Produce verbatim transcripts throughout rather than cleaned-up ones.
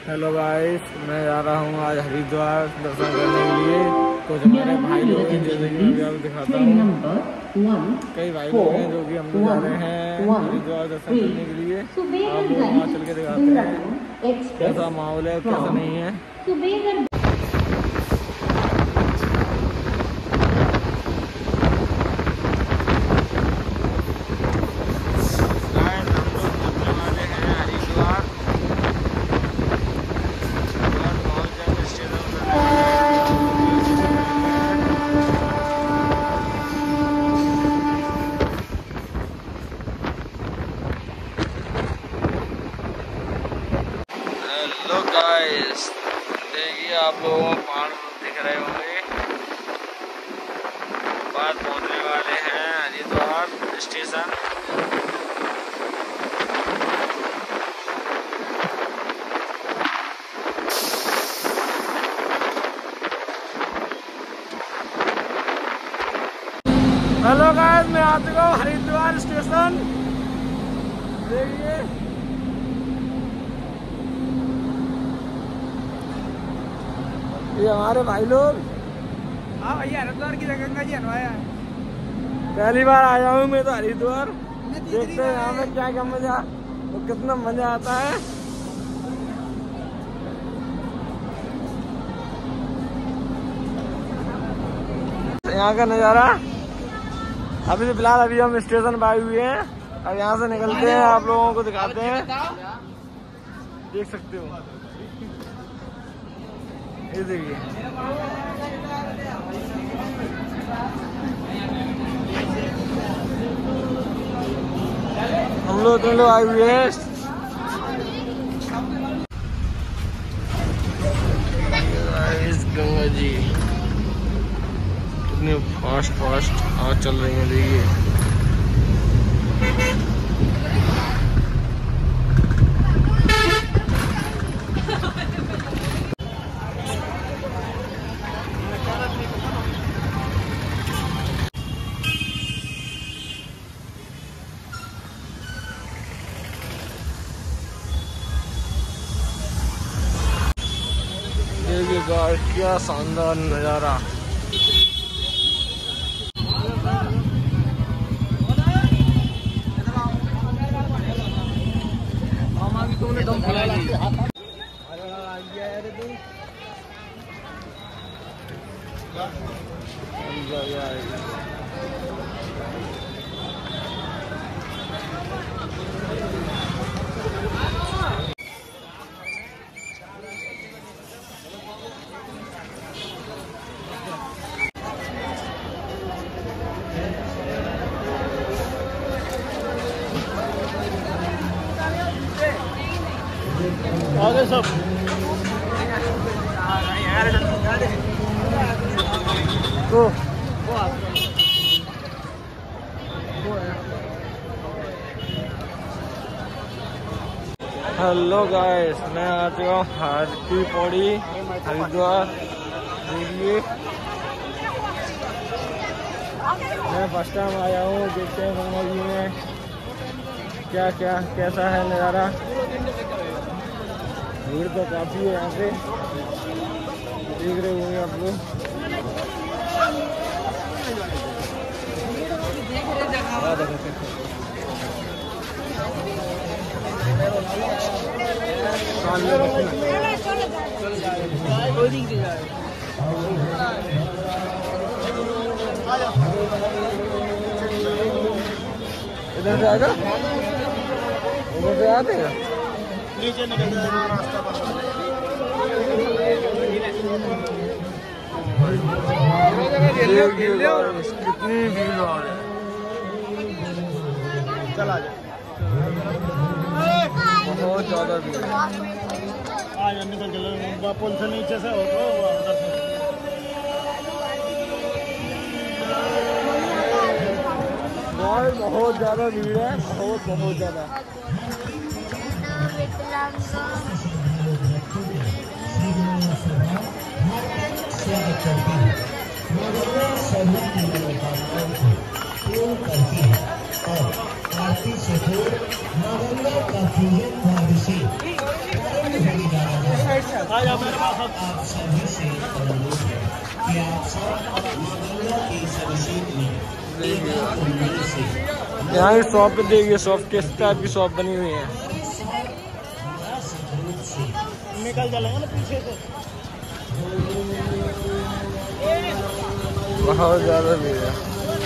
Hello guys, मैं जा रहा हूँ आज हरिद्वार दर्शन करने के लिए। कुछ हमारे भाई लोग हैं, जैसे कि मैं भी आपको दिखाता हूँ। कई भाई लोग हैं जो कि हम लोग जा रहे हैं हरिद्वार दर्शन करने के लिए। आप लोग वहाँ चल के दिखाते हैं कैसा माहौल है, कैसा नहीं है। हेलो गाइस, देखिए आप लोगों को पहाड़ दिख रहे होंगे। बाद पहुंचने वाले हैं हरिद्वार स्टेशन। हेलो गाइस, मैं आ चुका हूँ हरिद्वार स्टेशन। देखिए ये हमारे भाई लोग। हाँ भैया, हरिद्वार की जगह गंगा जी हनवाया है। पहली बार आया हूँ मैं तो हरिद्वार। देखते हैं यहाँ में क्या क्या मजा और कितना मजा आता है। यहाँ का नज़ारा। अभी फिलहाल अभी हम स्टेशन पर आए हुए हैं। अब यहाँ से निकलते हैं, आप लोगों को दिखाते हैं। देख सकते हो, ये देखिए हम लोग तीन लोग आए हुए हैं। गंगा जी कितने फास्ट फास्ट आज चल रही है, देखिए। देखिए गाइस, क्या शानदार नज़ारा। तुमने दम फैला आगे सब तो हेलो गाइस, मैं आ चुका हूँ हर की पौड़ी हरिद्वार। देखिए मैं फर्स्ट टाइम आया हूँ। देखते हैं गंगा जी में क्या क्या कैसा है नज़ारा। भीड़ तो काफ़ी है यहाँ पे, देख रहे होंगे आप लोग। इधर से आएगा, उधर से आते हैं नीचे निकल जाएगा रास्ता बंद। कितनी भीड़ है, चला जाए बहुत ज्यादा भीड़ है। आज निकल चलो पुल से नीचे से हो तो बहुत ज्यादा भीड़ है, बहुत बहुत ज्यादा। आरती से मां गंगा का पूजन द्वादशी। आप सभी से अनुरोध है कि आप सब मां की सर्वशीत में यहाँ की शॉप पे देखिए, शॉप किस टाइप की शॉप बनी हुई है। निकल चलेंगे ना पीछे से। बहुत ज्यादा भीड़ है।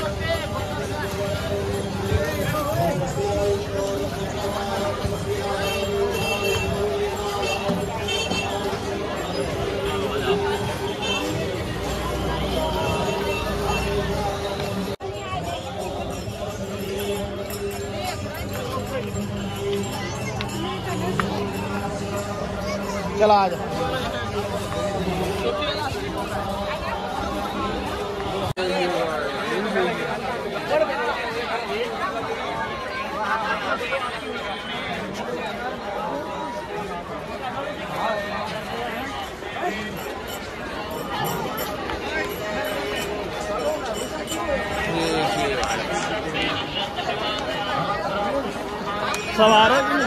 चला आ जा। सवार है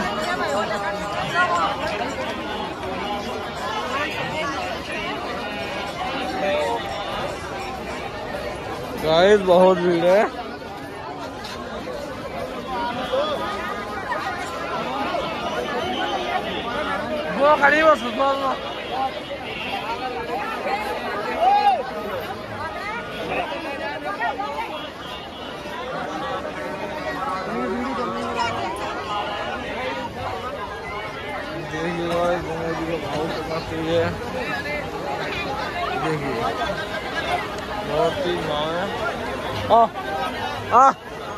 गाइस, बहुत भीड़ है। वो खड़ी हो फुटबॉल में। देखिए गंगा जी का भाव कितना तेज है। देखिए बहुत तेज भाव है। आ, आ।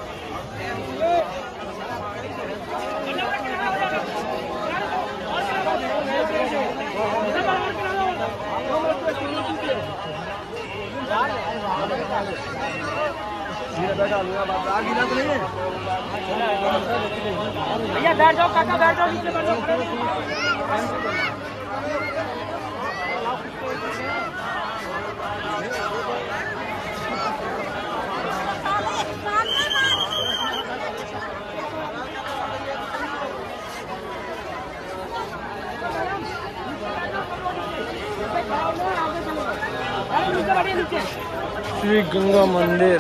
भैया बैठ जाओ, काका बैठ जाओ, नीचे बैठ जाओ। श्री गंगा मंदिर।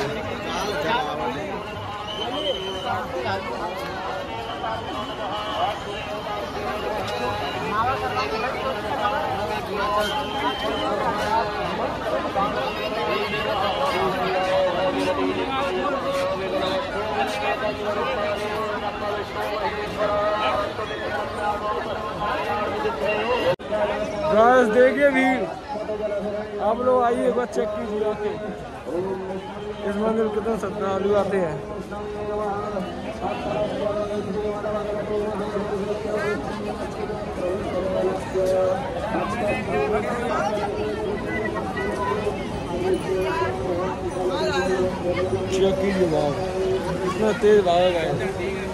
गाइस देखिए भीड़। आप लोग आइए, एक बार चेक कीजिए आके इस मंदिर कितने श्रद्धालु आते हैं। चेक कीजिए भाव, कितना तेज भाव है।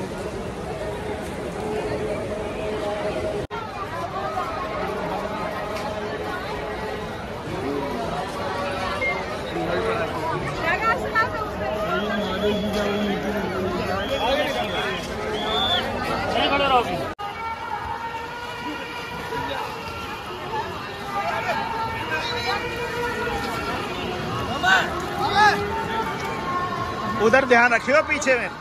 उधर ध्यान रखियो पीछे में।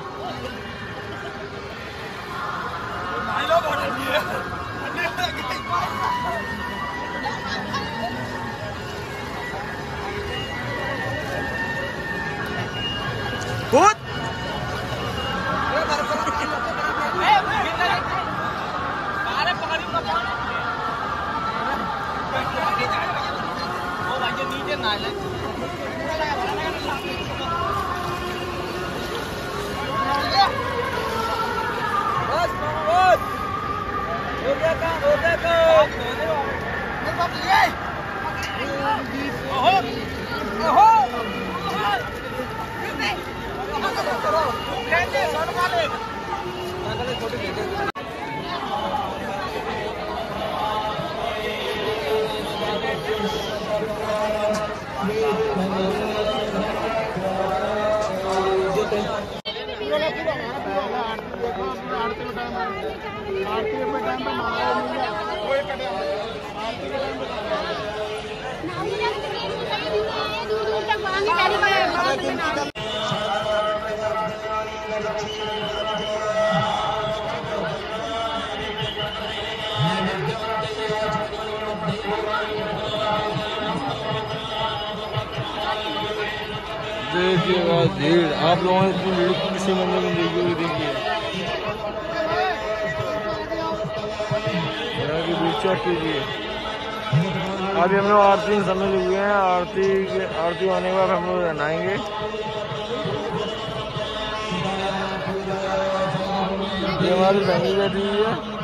कूद नीचे ना आरती के टाइम पे देखिएगा भीड़, आप लोगों ने इतनी भीड़ किसी मंदिर में देखी हुई देखिए, की भीड़ चेक कीजिए। अभी हम लोग आरती समय हुए हैं, आरती आरती होने के बाद हम लोग नहाएंगे। ये हमारी फैमिली बैठी हुई है।